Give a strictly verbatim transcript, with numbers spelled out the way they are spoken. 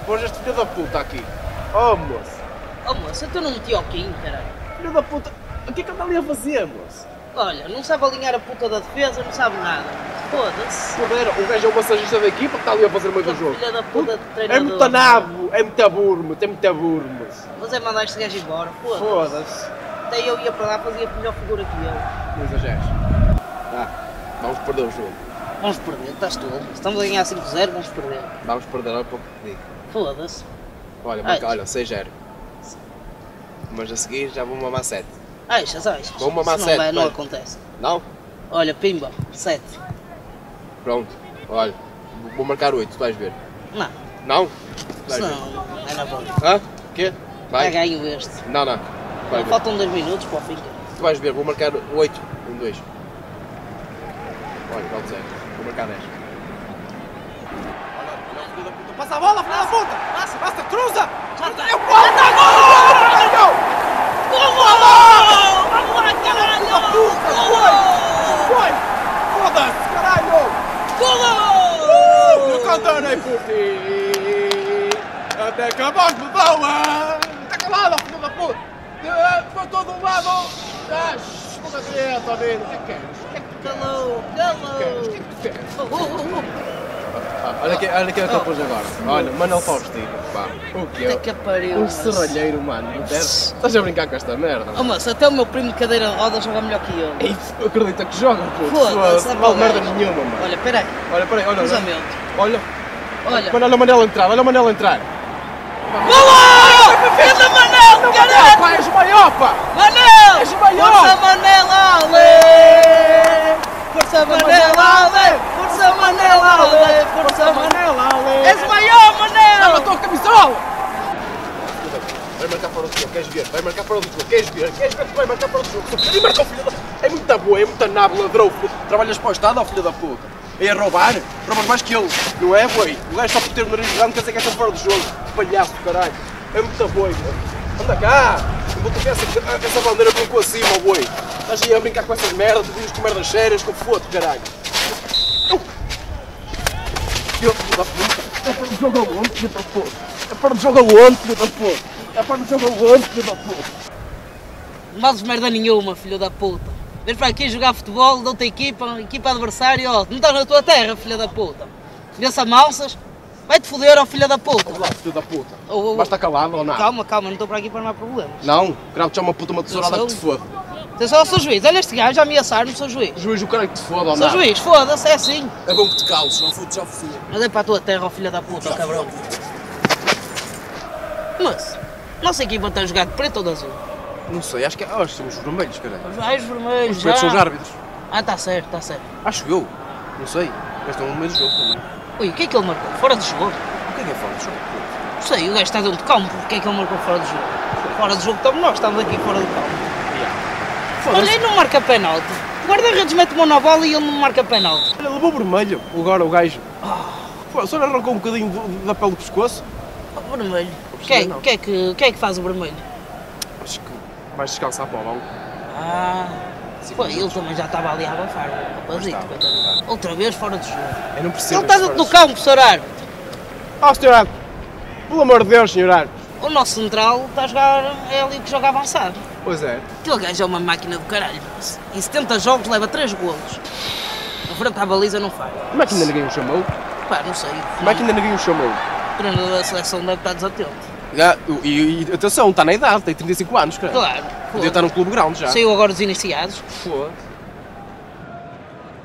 pôs este filho da puta aqui. Oh, moço. Oh moço, então não meti ao Kim, caralho. Filho da puta, o que é que anda ali a fazer, moço? Olha, não sabe alinhar a puta da defesa, não sabe nada. Foda-se. Poder, o gajo é o massagista da equipa que está ali a fazer o meio do jogo. Filha da puta de É treinador. muito nabo, é muito burro, é muito burro, moço. Mas é mandar este gajo embora, foda-se. Foda-se. Até eu ia para lá, fazia melhor figura que ele. Não exageres. Ah, vamos perder o jogo. Vamos perder, estás todo. Estamos a ganhar cinco a zero, vamos perder. Vamos perder, olha para o que te digo. Foda-se. Olha, marca, olha, seis a zero. Mas a seguir já vou mamar sete. Achas, achas? Vamos mamar Isso sete, não, vai, não vai. acontece. Não? Olha, pimba, sete. Pronto, olha, vou marcar oito, tu vais ver. Não, Não? Vais isso ver. não, é na boa. Hã? Quê? Vai Vai? ganho este. Não, não. Vai ver. Faltam dois minutos para o fim. Tu vais ver, vou marcar oito. um, dois. Olha, pronto, zero. Vou marcar dez. Olha, olha, filho da puta. Passa a bola, filho da puta! Passa, passa, cruza! Já está. Eu posso! Gol! Golo! Vamos lá, caralho! Golo! Foi! Foda-se, caralho! Golo! Eu cantarei por ti! Até que a voz me doa! Está calada, filho da puta! Para todo lado! Ah, escuta direto, amigo! O que é que queres? O que é que tu queres? Calou! O que é que Calou! tu queres? Oh, oh, oh. Ah, olha aqui, olha aqui o que eu pus agora. Olha, Manuel Faustino, pá. O que Puta é? que pariu! Um mas- serralheiro, mano. Não deves? Estás a brincar com esta merda? Oh moço, até o meu primo de cadeira de rodas joga melhor que eu. Ei, acredita que joga, puto. Foda-se, Não é vale para o merda gajo. nenhuma, mano. Olha, peraí, Olha, peraí, olha. Olha, cruzamento. olha. Olha. Mano, olha o Manel entrar, olha o Manel entrar. Golo! Grande Manel, caralho! Pá, és o maior, pá! Manel! És o maior! Força Manel Ale! Força Manel Ale! Força Manel Ale! Força Manel! Ale! És o maior, Dá-me Manel! a tua camisola! Vai marcar fora do jogo, queres ver? Vai marcar fora do jogo, queres ver? Queres ver que vai marcar fora do jogo? E marca o filho da... É muita boa, é muita nabo, ladrão. Trabalhas para o Estado, ó filho da puta? É a roubar? Roubas mais que ele, não é, boi? O gajo só por ter o nariz grande quer dizer que está fora do jogo. Palhaço, caralho. É muita boi, boi. Anda cá! Eu vou tocar essa, essa bandeira com o cu acima, boi. Estás aí a brincar com essas merdas, tu dizes com merdas sérias, com foto, caralho. Eu, filho da puta. É para o jogo aonde, filho da puta? É para o jogo aonde, filho da puta? É para o jogo aonde, filho da puta? Não vales merda nenhuma, filho da puta. Vens para aqui jogar futebol, dou-te a equipa, equipa adversária, ó. Não estás na tua terra, filho da puta. Vê-se a malsas, vai-te foder, ó filho da puta. Olá, filho da puta. Oh, oh, oh. Basta calado ou não? Calma, calma, não estou para aqui para não há problemas. Não? Gravo-te já uma puta, uma tesourada Eu que sou- te foda. Atenção, eu sou juiz. Olha este gajo a ameaçar-me, sou juiz. Juiz, o caralho que te foda ou Sou não? juiz, foda-se, é assim. É bom que te cales, não fodes já foda. Mas é para a tua terra, ó filho da puta, ó, cabrão. Mas, nossa equipa está a jogar de preto ou de azul? Não sei, acho que, acho que somos vermelhos, caralho. Os raios vermelhos, Os pretos são os já. árbitros. Ah, está certo, está certo. Acho eu. Não sei. Mas estão no meio do jogo também. Ui, o que é que ele marcou? Fora de jogo? O que é que é fora do jogo? Não sei, o gajo está dentro de campo, o que é que ele marcou fora de jogo? Fora de jogo estamos nós, estamos aqui fora de campo. Olha, ele não marca penalti. O guarda-redes mete mão na bola e ele não marca penalti. Olha, levou vermelho. Agora o gajo. Pô, só lhe arrancou um bocadinho do- da pele do pescoço. O vermelho. O que, é, não. que, é que, que é que faz o vermelho? Acho que vais descansar para o banco. Ah, pô, ele também já estava ali a abafar, o rapazito, estava. coitadinho. Outra vez fora de jogo. Eu não percebo. Ele está dentro do campo, senhor árbitro. Ah, senhor árbitro. Pelo amor de Deus, senhor árbitro. O nosso central está a jogar, é ali que joga avançado. Pois é. Aquele gajo é uma máquina do caralho. Mas em setenta jogos leva três golos. A frente à baliza não faz. Como é que ainda ninguém o chamou? Pá, não sei. Como é que ainda ninguém o chamou? O treinador da seleção deve estar desatento. Ah, e, e atenção, está na idade, tem trinta e cinco anos, cara. Claro. Podia estar num clube grande já. Saiu agora os iniciados. Foda.